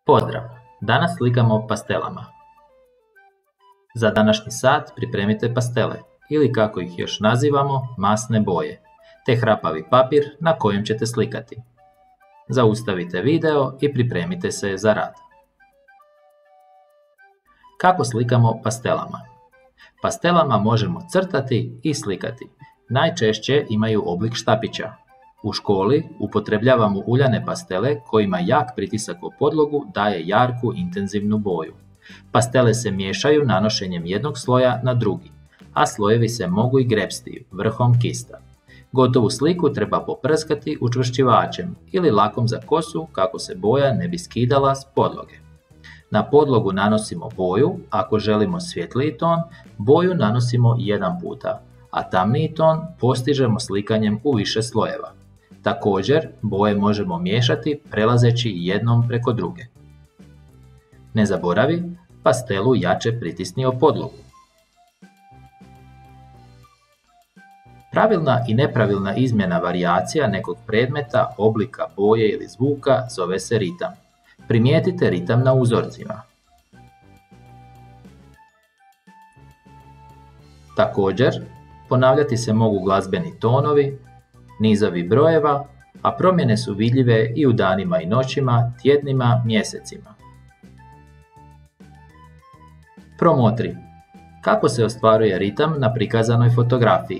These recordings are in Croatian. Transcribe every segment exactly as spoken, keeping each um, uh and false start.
Pozdrav! Danas slikamo pastelama. Za današnji sat pripremite pastele, ili kako ih još nazivamo, masne boje, te hrapavi papir na kojem ćete slikati. Zaustavite video i pripremite se za rad. Kako slikamo pastelama? Pastelama možemo crtati i slikati. Najčešće imaju oblik štapića. U školi upotrebljavamo uljane pastele kojima jak pritisak o podlogu daje jarku intenzivnu boju. Pastele se miješaju nanošenjem jednog sloja na drugi, a slojevi se mogu i grepsti vrhom kista. Gotovu sliku treba poprskati učvršćivačem ili lakom za kosu kako se boja ne bi skidala s podloge. Na podlogu nanosimo boju, ako želimo svjetliji ton, boju nanosimo jedan puta, a tamniji ton postižemo slikanjem u više slojeva. Također, boje možemo miješati prelazeći jednom preko druge. Ne zaboravi, pastelu jače pritisni o podlogu. Pravilna i nepravilna izmjena varijacija nekog predmeta, oblika, boje ili zvuka zove se ritam. Primijetite ritam na uzorcima. Također, ponavljati se mogu glazbeni tonovi, nizovi brojeva, a promjene su vidljive i u danima i noćima, tjednima, mjesecima. Promotri. Kako se ostvaruje ritam na prikazanoj fotografiji?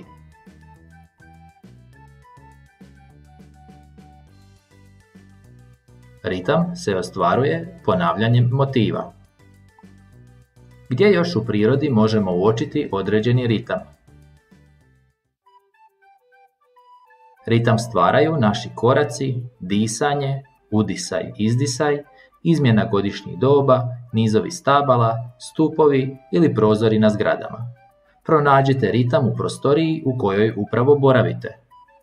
Ritam se ostvaruje ponavljanjem motiva. Gdje još u prirodi možemo uočiti određeni ritam? Ritam stvaraju naši koraci, disanje, udisaj, izdisaj, izmjena godišnjih doba, nizovi stabala, stupovi ili prozori na zgradama. Pronađite ritam u prostoriji u kojoj upravo boravite.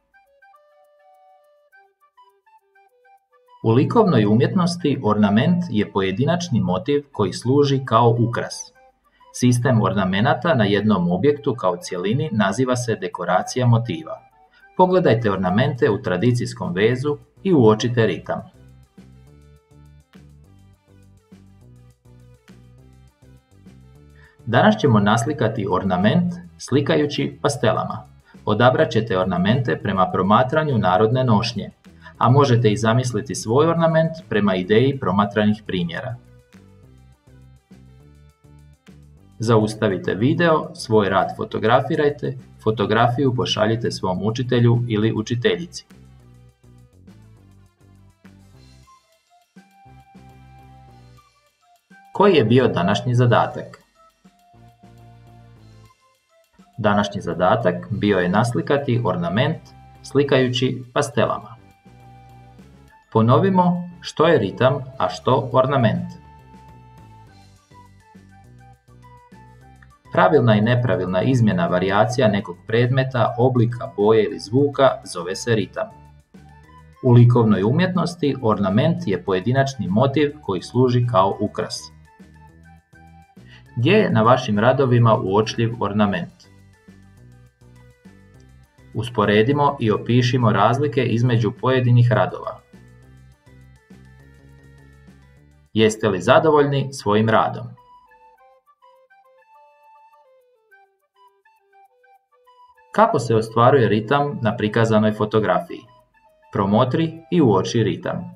U likovnoj umjetnosti ornament je pojedinačni motiv koji služi kao ukras. Sistem ornamenata na jednom objektu kao cjelini naziva se dekoracija motiva. Pogledajte ornamente u tradicijskom vezu i uočite ritam. Danas ćemo naslikati ornament slikajući pastelama. Odabrat ćete ornamente prema promatranju narodne nošnje, a možete i zamisliti svoj ornament prema ideji promatranih primjera. Zaustavite video, svoj rad fotografirajte, fotografiju pošaljite svom učitelju ili učiteljici. Koji je bio današnji zadatak? Današnji zadatak bio je naslikati ornament slikajući pastelama. Ponovimo što je ritam, a što ornament. Pravilna i nepravilna izmjena varijacija nekog predmeta, oblika, boje ili zvuka zove se ritam. U likovnoj umjetnosti ornament je pojedinačni motiv koji služi kao ukras. Gdje je na vašim radovima uočljiv ornament? Usporedimo i opišimo razlike između pojedinih radova. Jeste li zadovoljni svojim radom? Kako se ostvaruje ritam na prikazanoj fotografiji? Promotri i uoči ritam.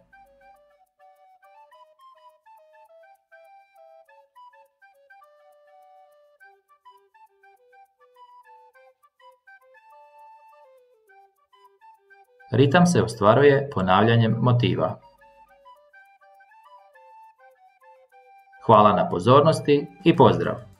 Ritam se ostvaruje ponavljanjem motiva. Hvala na pozornosti i pozdrav!